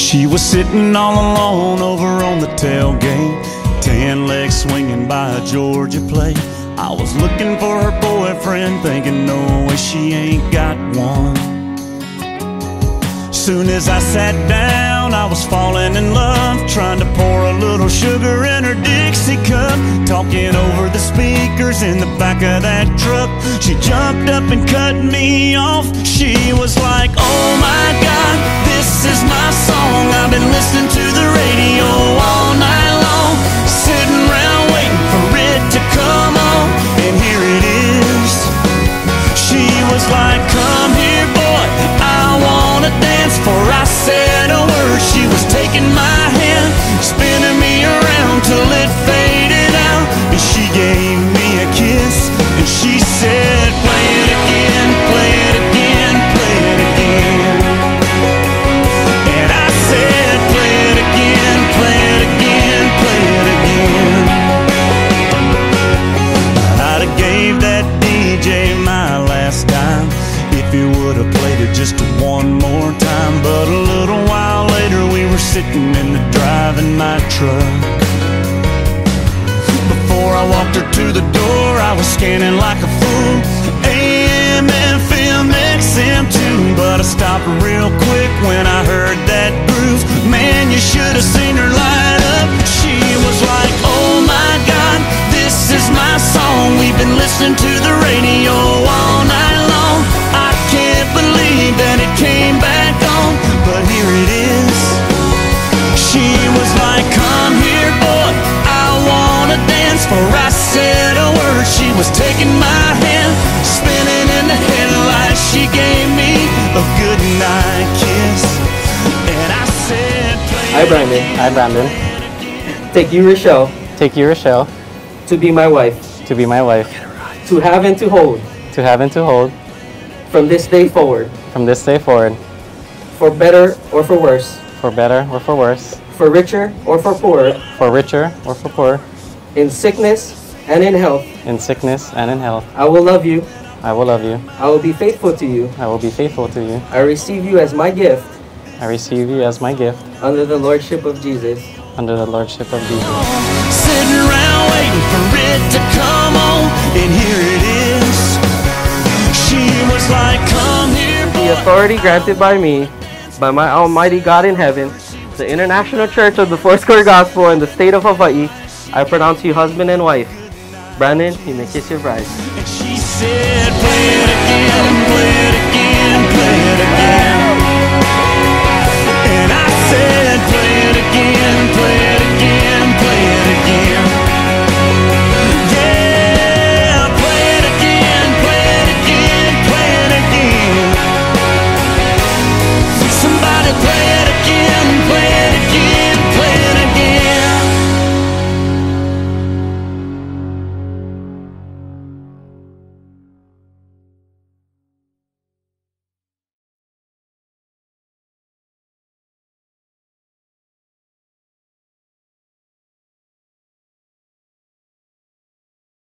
She was sitting all alone over on the tailgate, tan legs swinging by a Georgia plate. I was looking for her boyfriend, thinking no way she ain't got one. Soon as I sat down, I was falling in love, trying to pour a little sugar in her Dixie cup, talking over the speakers in the back of that truck. She jumped up and cut me off. She was like, oh my God, this is my song. I've been listening to the radio all night long, sitting around waiting for it to come on, and here it is. She was like, come here boy, I wanna dance. Before I said a word, she was taking my hand, spinning me around till it faded out, and she gave me a kiss, and she said, play it again, play it again, play it again. And I said, play it again, play it again, play it again. I'd have gave that DJ my last dime if he would have played it just one more time. But a little while later we were sitting in the driving my truck. Before I walked her to the door, I was scanning like a fool, AM, FM, XM too. But I stopped real quick when I heard that groove. Man, you should have seen her light up. She was like, oh my God, this is my song. We've been listening to the radio all night long. I can't believe that it came back on, but here it is. She was like, come here boy, I wanna dance. Before I said a word, she was taking my hand, spinning in the headlights. She gave me a good night kiss, and I said, hi Brandon. Hi Brandon. Take you Rochelle. Take you Rochelle. To be my wife. To be my wife. To have and to hold. To have and to hold. From this day forward. From this day forward. For better or for worse. For better or for worse. For richer or for poorer. For richer or for poor. In sickness and in health. In sickness and in health. I will love you. I will love you. I will be faithful to you. I will be faithful to you. I receive you as my gift. I receive you as my gift. Under the lordship of Jesus. Under the lordship of Jesus. Sitting around waiting for it to come on, and here it is. She was like, come here boy. The authority granted by me, by my almighty God in heaven, the International Church of the Foursquare Gospel in the state of Hawaii, I pronounce you husband and wife. Brandon, you may kiss your bride. And she said,